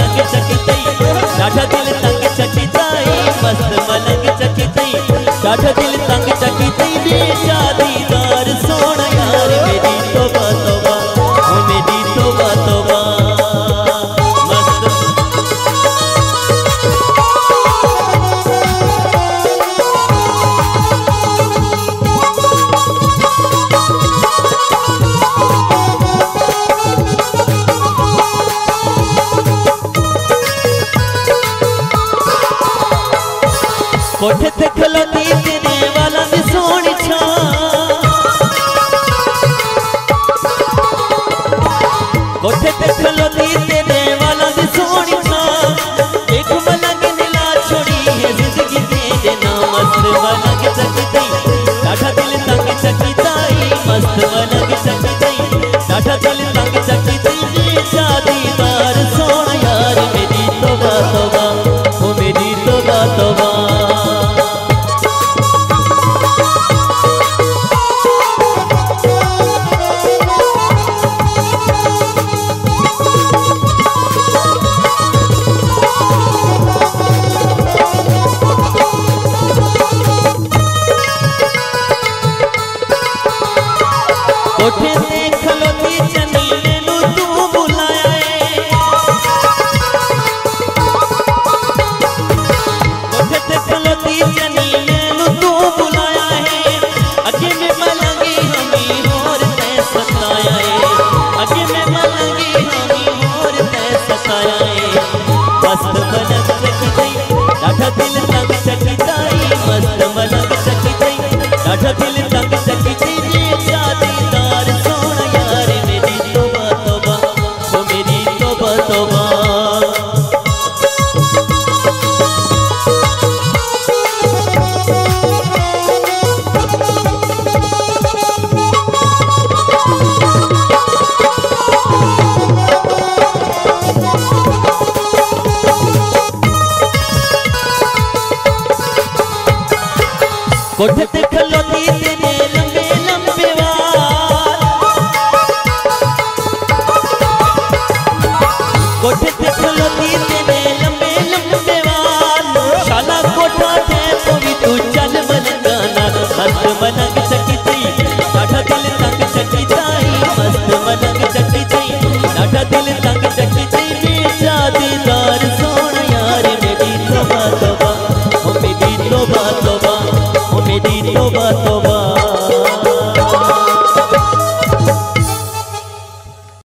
मलंग चकितई ॾाढा दिल तंग चकितई मस्त मलंग चकितई ॾाढा दिल तंग चकितई बेचादीदार सोना यार मेरी तौबा तौबा ओ मेरी तौबा तौबा कोठे ते खलोती तेरे वाला दी सोनी छा कोठे ते खलोती तेरे वाला दी सोनी छा एक मलंग नीला छोड़ी है जिंदगी तेरे नाम मस्त मलंग चकितई ॾाढा दिल तंग चकितई मस्त मलंग चकितई ॾाढा दिल तंग चकितई बेचादीदार सोना यार मेरी तौबा तौबा ओ मेरी तौबा तौबा कोठे ते खलोती चनी मैनू तू बुलाया कोठे ते खलोती चनी मैनू तू बुलाया है अगे में मलंगी हमी होर ते सताया है अगे में मलंगी हमी होर ते सताया है मस्त मलंग चकितई ॾाढा दिल तंग चकितई मस्त मलंग चकितई ॾाढा दिल तंग चकितई बेचादीदार सोना यार मेरी तौबा तौबा ओ मेरी तौबा तौबा कोठे ते खलोती तेरे लंबे लंबे वाल कोठे ते खलोती तेरे लंबे लंबे वाल शाला कोठा थे तो भी तू चल मलंगाना मस्त मलंग चकितई ॾाढा दिल तंग चकितई मस्त मलंग चकितई ॾाढा दिल तंग चकितई बेचादीदार सोना यार मेरी तौबा तौबा ओ मेरी तौबा तौबा ओ मेरी तौबा तौबा